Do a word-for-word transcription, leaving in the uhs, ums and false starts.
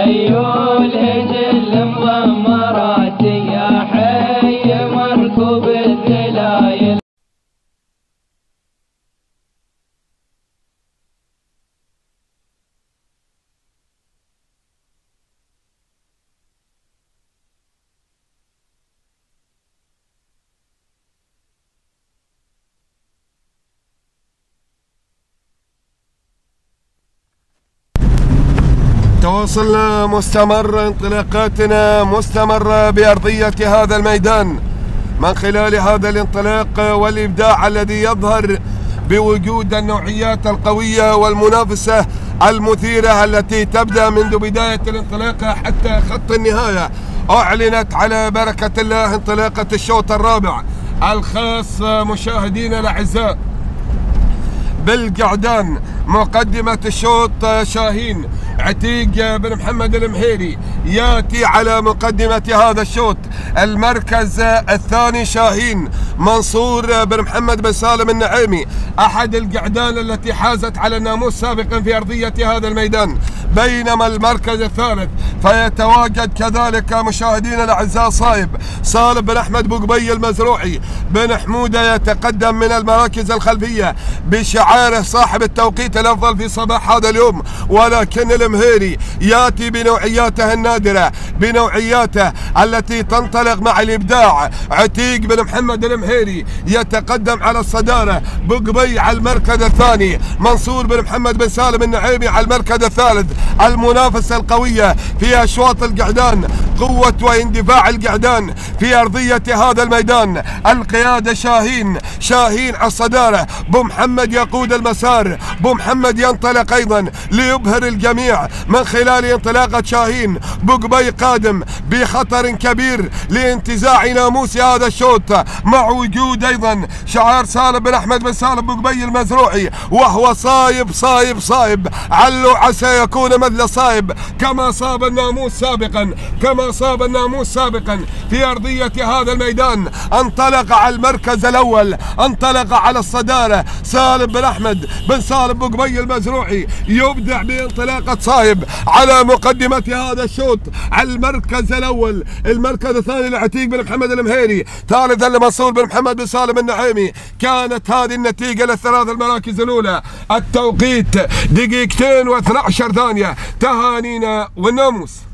خيول هجل مضمرات يا حي مركوب الذلايل. تواصلنا مستمر، انطلاقاتنا مستمرة بأرضية هذا الميدان من خلال هذا الانطلاق والإبداع الذي يظهر بوجود النوعيات القوية والمنافسة المثيرة التي تبدأ منذ بداية الانطلاق حتى خط النهاية. أعلنت على بركة الله انطلاقة الشوط الرابع الخاص مشاهدينا الأعزاء بالقعدان. مقدمة الشوط شاهين عتيق بن محمد المهيري ياتي على مقدمة هذا الشوط. المركز الثاني شاهين منصور بن محمد بن سالم النعيمي، أحد القعدان التي حازت على الناموس سابقا في أرضية هذا الميدان. بينما المركز الثالث فيتواجد كذلك مشاهدينا الأعزاء صايب صالح بن أحمد بوقبي المزروعي بن حمودة، يتقدم من المراكز الخلفية بشعاره صاحب التوقيت الأفضل في صباح هذا اليوم. ولكن المهيري ياتي بنوعياته النادرة، بنوعياته التي تنطلق مع الإبداع. عتيق بن محمد المهيري يتقدم على الصدارة، بوقبي على المركز الثاني، منصور بن محمد بن سالم النعيمي على المركز الثالث. المنافسة القوية في أشواط القعدان، قوة واندفاع القعدان في أرضية هذا الميدان. القيادة شاهين، شاهين على الصدارة، بو محمد يقود المسار، بو محمد ينطلق أيضا ليبهر الجميع من خلال انطلاقة شاهين. بوقبي قادم بخطر كبير لانتزاع ناموس هذا الشوط، مع وجود أيضا شعار سالم بن أحمد بن سالم بوقبي المزروعي، وهو صايب صايب صايب علو عسى يكون مثل صايب، كما صاب الناموس سابقا، كما صاب الناموس سابقا في أرضية هذا الميدان. انطلق على المركز الأول، انطلق على الصدارة سالم بن أحمد بن سالم بوقبي المزروعي، يبدع بانطلاقة صايب على مقدمة هذا الشوط. على المركز الأول، المركز الثاني لعتيق بن محمد المهيري، ثالثا لمنصور بن محمد بن سالم النعيمي. كانت هذه النتيجة للثلاث المراكز الأولى. التوقيت دقيقتين واثنعش ثانية. تهانينا والناموس.